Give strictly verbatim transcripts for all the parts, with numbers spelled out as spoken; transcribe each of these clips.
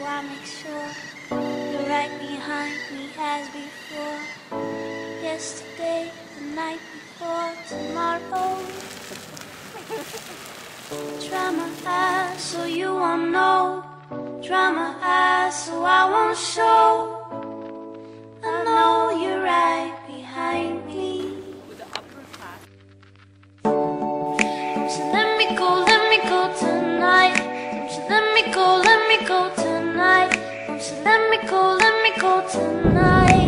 I make sure you're right behind me as before. Yesterday, the night before tomorrow. Drama eyes, so you won't know. Drama eyes, so I won't show. I know you're right behind me. So let me go, let me go tonight. So let me go, let me go tonight. So let me go, let me go tonight.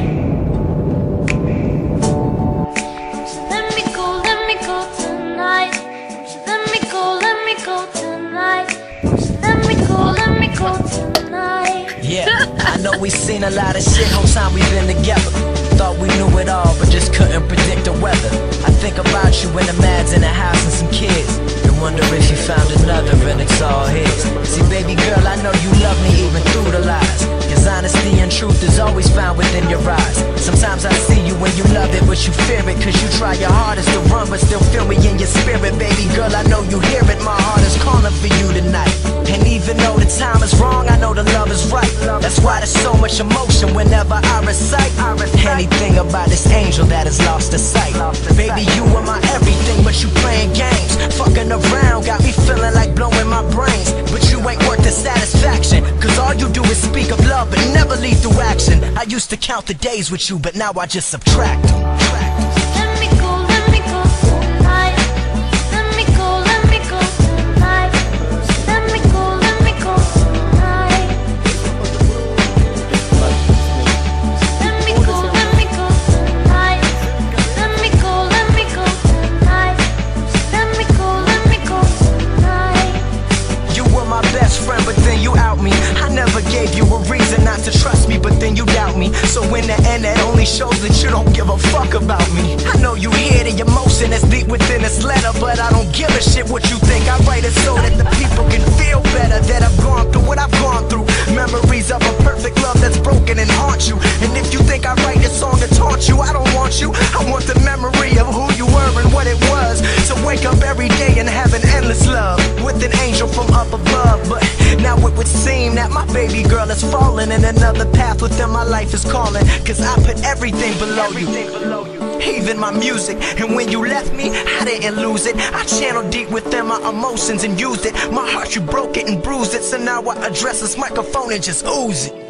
So let me go, let me go tonight. So let me go, let me go tonight. So let me go, let me go tonight. Yeah, I know we've seen a lot of shit whole time we've been together. Thought we knew it all, but just couldn't predict the weather. I think about you when the mad's in the house and some kids, and wonder if you found another and it's all his. See, baby girl, I know you love me even through the lies, cause honesty and truth is always found within your eyes. Sometimes I see you when you love it, but you fear it, cause you try your hardest to run, but still feel me in your spirit. Baby girl, I know you hear it, my heart is calling for you tonight. And even though the time is wrong, I know the love is right. That's why there's so much emotion whenever I recite anything about this angel that has lost the sight. Baby, you are my everything, but you playing games, fucking around, got me feeling like blowing my brains. But you ain't worth the satisfaction, cause all you do is speak of love but never lead through action. I used to count the days with you, but now I just subtract them. Let me go, let me go tonight. Let me go, let me go tonight. Let me go, let me go tonight. Let me go, let me go tonight. Let me go, let me go tonight. Let me go, let me go tonight. You were my best friend, but then you out me. I never gave you a reason not to trust me, but then you doubt me. So in the end, that only shows that you don't give a fuck about me. I know you hear the emotion that's deep within this letter, but I don't give a shit what you think. I write it so that the people can feel better, that I've gone through what I've gone through. Memories of a perfect love that's broken and haunt you. And if you think I write this song to taunt you, I don't want you. I want the memory of who you were and what it was, to wake up every day and have an endless love with an angel from up above. But now it would seem that my baby girl is falling, and another path within my life is calling, cause I put everything below you, even my music. And when you left me, I didn't lose it. I channeled deep within my emotions and used it. My heart, you broke it and bruised it, so now I address this microphone and just ooze it.